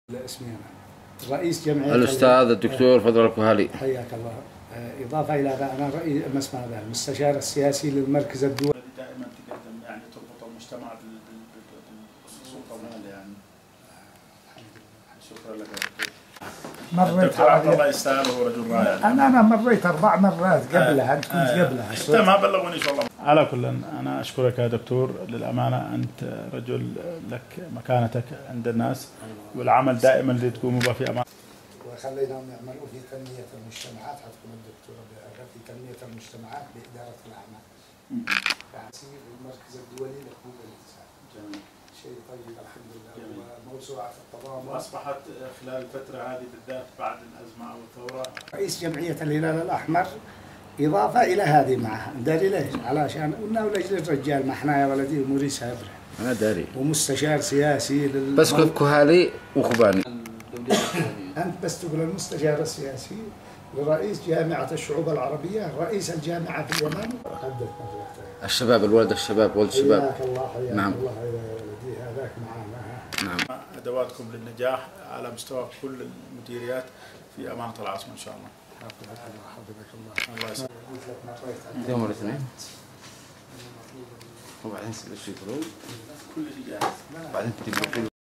اسمي أنا رئيس جمعية الأستاذ الدكتور فضل الكهالي. حياك الله. إضافة إلى هذا أنا رئيس المستشار السياسي للمركز الدولي. دائما تقدم يعني تربط المجتمع بالسلطة والمال يعني. شكرا لك يا دكتور. مريت الله يستاهل وهو رجل رائع. أنا مريت 4 مرات قبلها، أنت كنت قبلها. حتى ما بلغوني إن شاء الله. على كل أنا أشكرك يا دكتور، للأمانة أنت رجل لك مكانتك عند الناس والعمل دائما اللي تقوموا به في أمان. وخليناهم يعملوا في تنمية المجتمعات، حتكون الدكتورة في تنمية المجتمعات بإدارة الأعمال. المركز الدولي لحقوق الإنسان. جميل. شيء طيب الحمد لله. وموسوعة التضامن. وأصبحت خلال الفترة هذه بالذات بعد الأزمة أو الثورة رئيس جمعية الهلال الأحمر. إضافة إلى هذه معها، داري ليش؟ علشان قلنا ولجل الرجال ما احنا يا ولدي وموريس هبرة. أنا داري. ومستشار سياسي بس كهالي وخباني. أنت بس تقول المستشار السياسي لرئيس جامعة الشعوب العربية، رئيس الجامعة في اليمن. الشباب الولد الشباب ولد الشباب. حياك الله حياك نعم. الله يا ولدي هذاك معنا. نعم. أدواتكم للنجاح على مستوى كل المديريات في أمانة العاصمة إن شاء الله. حفظك الله. الله يسلمك. يوم الاثنين. وبعدين شو يقولون؟ كل شيء جاهز. بعدين تجيب